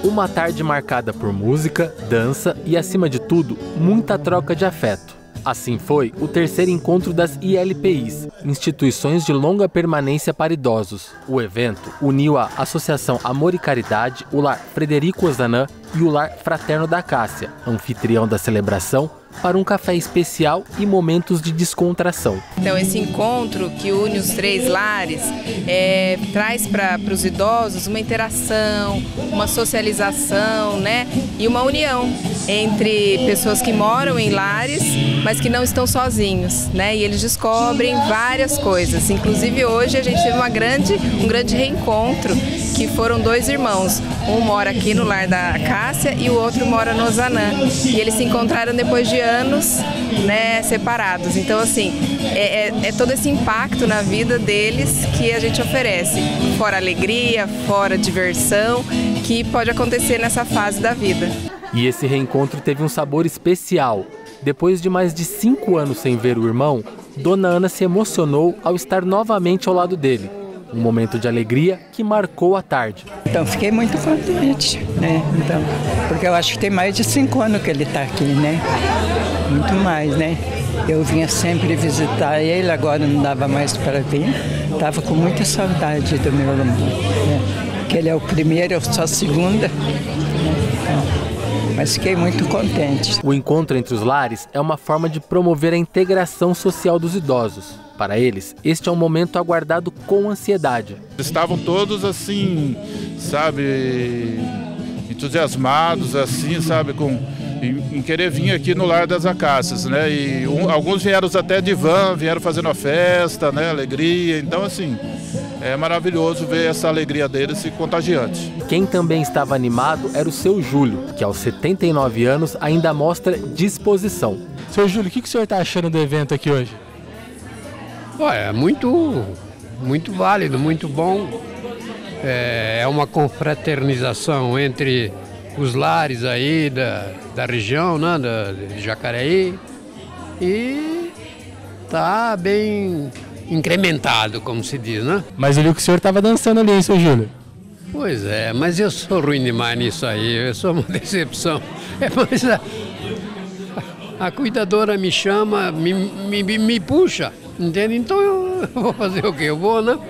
Uma tarde marcada por música, dança e, acima de tudo, muita troca de afeto. Assim foi o terceiro encontro das ILPIs, Instituições de Longa Permanência para Idosos. O evento uniu a Associação Amor e Caridade, o Lar Frederico Ozanam e o Lar Fraterno da Cássia, anfitrião da celebração, para um café especial e momentos de descontração. Então esse encontro que une os três lares traz para os idosos uma interação, uma socialização, né? E uma união entre pessoas que moram em lares, mas que não estão sozinhos, né? E eles descobrem várias coisas. Inclusive hoje a gente teve um grande reencontro, que foram dois irmãos. Um mora aqui no Lar da Cássia e o outro mora no Ozanam. E eles se encontraram depois de anos, né, separados. Então, assim, é todo esse impacto na vida deles que a gente oferece. Fora alegria, fora diversão, que pode acontecer nessa fase da vida. E esse reencontro teve um sabor especial. Depois de mais de 5 anos sem ver o irmão, Dona Ana se emocionou ao estar novamente ao lado dele. Um momento de alegria que marcou a tarde. Então, fiquei muito contente, né? Então, porque eu acho que tem mais de 5 anos que ele está aqui, né? Muito mais, né? Eu vinha sempre visitar ele, agora não dava mais para vir. Estava com muita saudade do meu irmão, né? Que ele é o primeiro, eu sou a segunda. Mas fiquei muito contente. O encontro entre os lares é uma forma de promover a integração social dos idosos. Para eles, este é um momento aguardado com ansiedade. Estavam todos assim, sabe, entusiasmados, assim, sabe, em querer vir aqui no Lar das Acácias, né? E alguns vieram até de van, vieram fazendo a festa, né? Alegria. Então, assim, é maravilhoso ver essa alegria deles e contagiante. Quem também estava animado era o seu Júlio, que aos 79 anos ainda mostra disposição. Seu Júlio, o que o senhor está achando do evento aqui hoje? É muito válido, muito bom. É uma confraternização entre os lares aí da região, né, de Jacareí, e tá bem incrementado, como se diz, né? Mas eu vi que o senhor estava dançando ali, hein, seu Júlio? Pois é, mas eu sou ruim demais nisso aí, eu sou uma decepção. Mas a cuidadora me chama, me puxa, entende? Então eu vou fazer o quê? Eu vou, né?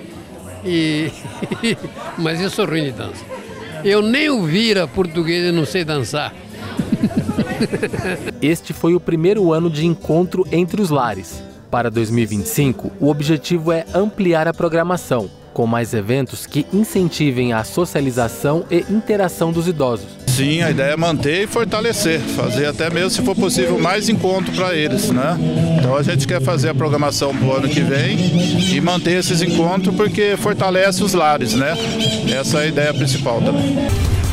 Mas eu sou ruim de dança. Eu nem o vira português e não sei dançar. Este foi o primeiro ano de encontro entre os lares. Para 2025, o objetivo é ampliar a programação, com mais eventos que incentivem a socialização e interação dos idosos. Sim, a ideia é manter e fortalecer, fazer até mesmo, se for possível, mais encontro para eles, né? Então a gente quer fazer a programação para o ano que vem e manter esses encontros porque fortalece os lares, né? Essa é a ideia principal também.